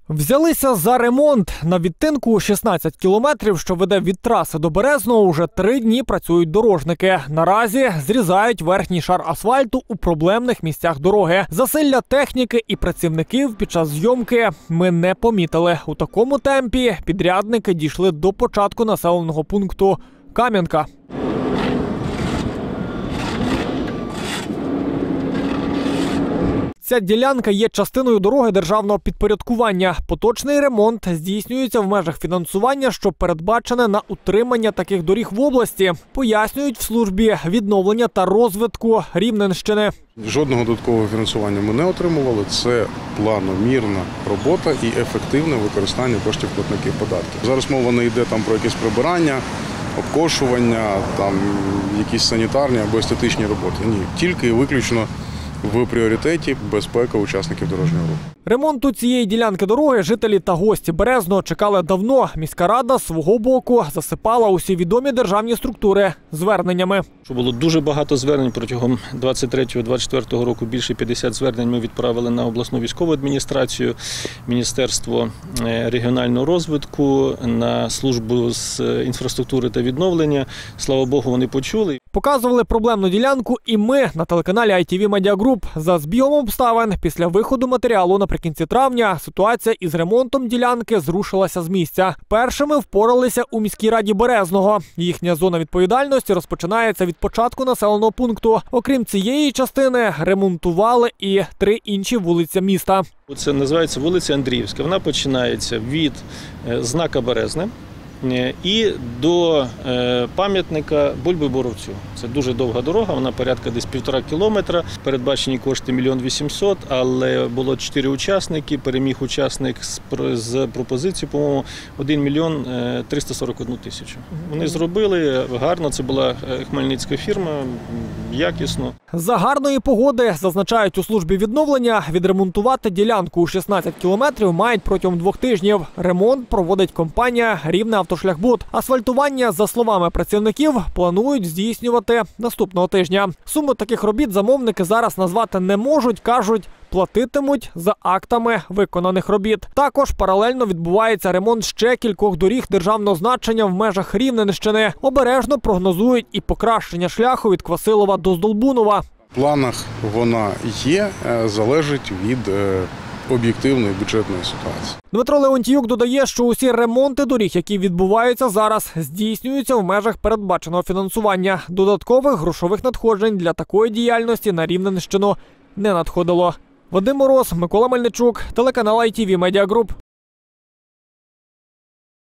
Взялися за ремонт. На відтинку 16 кілометрів, що веде від траси до Березного, уже 3 дні працюють дорожники. Наразі зрізають верхній шар асфальту у проблемних місцях дороги. Засилля техніки і працівників під час зйомки ми не помітили. У такому темпі підрядники дійшли до початку населеного пункту Кам'янка. Ця ділянка є частиною дороги державного підпорядкування. Поточний ремонт здійснюється в межах фінансування, що передбачене на утримання таких доріг в області, пояснюють в службі відновлення та розвитку Рівненщини. Жодного додаткового фінансування ми не отримували. Це планомірна робота і ефективне використання коштів платників податків. Зараз мова не йде про якесь прибирання, обкошування, якісь санітарні або естетичні роботи. Ні, тільки і виключно в пріоритеті безпека учасників дорожнього руху. Ремонту цієї ділянки дороги жителі та гості Березного чекали давно. Міська рада з свого боку засипала усі відомі державні структури зверненнями. Було дуже багато звернень протягом 23-24 року. Більше 50 звернень ми відправили на обласну військову адміністрацію, Міністерство регіонального розвитку, на службу з інфраструктури та відновлення. Слава Богу, вони почули. Показували проблемну ділянку і ми на телеканалі ITV Media Group. За збігом обставин, після виходу матеріалу наприкінці травня, ситуація із ремонтом ділянки зрушилася з місця. Першими впоралися у міській раді Березного. Їхня зона відповідальності розпочинається від початку населеного пункту. Окрім цієї частини, ремонтували і 3 інші вулиці міста. Це називається вулиця Андріївська. Вона починається від знака Березне і до пам'ятника Бульби-Боровцю. Це дуже довга дорога, вона порядка десь 1,5 кілометра. Передбачені кошти 1 800 000, але було 4 учасники. Переміг учасник з пропозицією, по-моєму, 1 341 000. Вони зробили гарно, це була хмельницька фірма, якісно. За гарної погоди, зазначають у службі відновлення, відремонтувати ділянку у 16 кілометрів мають протягом 2 тижнів. Ремонт проводить компанія «Рівнеавтошляхбуд». Асфальтування, за словами працівників, планують здійснювати наступного тижня. Суму таких робіт замовники зараз назвати не можуть, кажуть, платитимуть за актами виконаних робіт. Також паралельно відбувається ремонт ще кількох доріг державного значення в межах Рівненщини. Обережно прогнозують і покращення шляху від Квасилова до Здолбунова. В планах вона є, залежить від об'єктивної бюджетної ситуації. Дмитро Леонтіюк додає, що усі ремонти доріг, які відбуваються зараз, здійснюються в межах передбаченого фінансування. Додаткових грошових надходжень для такої діяльності на Рівненщину не надходило. Вадим Мороз, Микола Мельничук, телеканал ITV Media Group.